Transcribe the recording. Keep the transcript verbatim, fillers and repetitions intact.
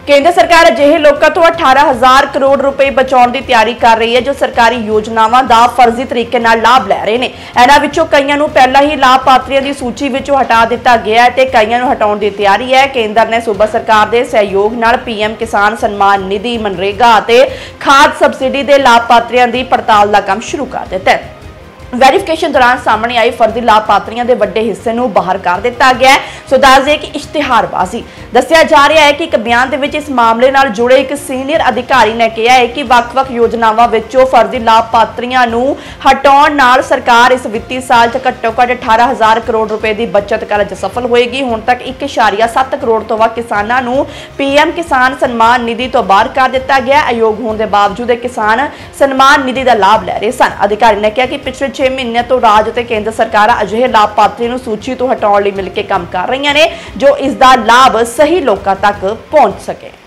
केंद्र सरकार अजिहे लोगों तो अठारह हजार करोड़ रुपए बचाने की तैयारी कर रही है जो सरकारी योजनावां का फर्जी तरीके नाल लाभ लै रहे हैं। इन्हां विचों कईयां नूं पहला ही लाभपात्रियों की सूची विचों हटा दिता गया है ते कईयां नूं हटाउण की तैयारी है। केंद्र ने सूबा सरकार के सहयोग नाल पीएम किसान सम्मान निधि, मनरेगा ते खाद सबसिडी के लाभपात्रियों की पड़ताल का काम शुरू कर दिता है। वेरीफिकेशन दौरान सामने आई फर्जी लाभपात्रियों के वड्डे हिस्से नूं बाहर कर दिता गया है। सो दस दें कि इश्तिहारबाजी दस्सिया जा रहा है कि एक बयान दे विच इस मामले नाल जुड़े एक सीनियर अधिकारी ने कहा है कि वख-वख योजनावां विचों फर्जी लाभपात्रियों नूं हटाउण नाल सरकार इस वित्ती साल च घट्टो घट्ट अठारह हजार करोड़ रुपए की बचत करने च सफल होएगी। हुण तक एक इशारिया सत्त करोड़ तो वध किसानां नूं पीएम किसान सम्मान निधि तो बाहर कर दिता गया। अयोग होने के बावजूद किसान सम्मान निधि का लाभ लै रहे सन। अधिकारी ने कहा कि पिछले छे महीने तो राज ते केंद्र सरकार अजिहे लाभपात्रियों नूं सूची तो हटाउण लई मिल के काम कर रही ने जो इसका लाभ सही लोगों तक पहुंच सके।